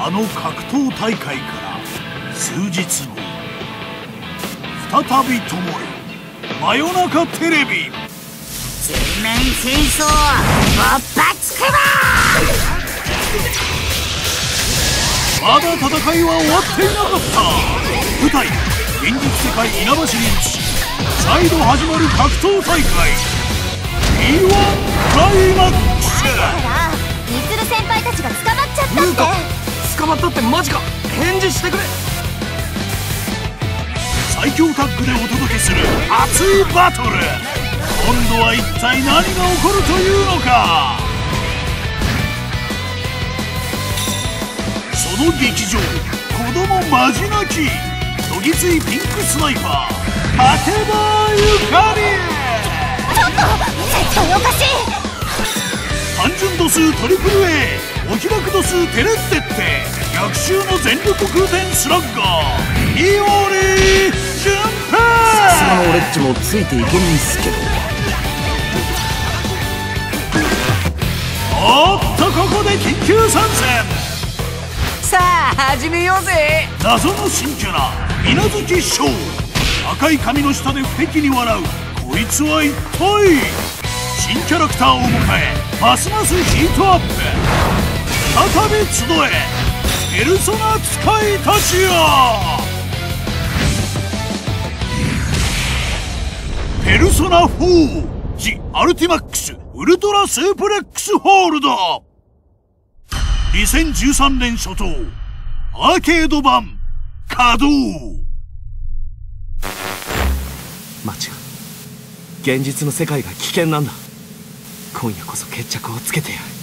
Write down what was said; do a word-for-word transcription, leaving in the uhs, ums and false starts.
あの格闘大会から数日後、再びともえ真夜中テレビ全面戦争勃発くばまだ戦いは終わっていなかった。舞台現実世界稲葉市に移し、再度始まる格闘大会 ビーワン クライマックス。 だからミツル先輩たちが捕まっちゃったって。 捕まったってマジか。返事してくれ。 最強タッグでお届けする熱いバトル。今度は一体何が起こるというのか。その劇場、子供マジ泣きどぎついピンクスナイパー竹田ゆかり。 ちょっと絶対おかしい。 単純度数トリプル A、 お開く度数テレッテって逆襲の全力空転スラッガーイオリ順平。 さすがの俺っちもついていけないっすけど。 おっと、ここで緊急参戦。 さあ始めようぜ。 謎の新キャラ稲月翔。赤い髪の下で不敵に笑うこいつは一体。新キャラクターを迎えますますヒートアップ。再び集えペルソナ使いたちよ。ペルソナフォージ・アルティマックスウルトラスープレックスホールド。にせんじゅうさんねん初頭、アーケード版稼働。 マッチが現実の世界が危険なんだ。今夜こそ決着をつけてやる。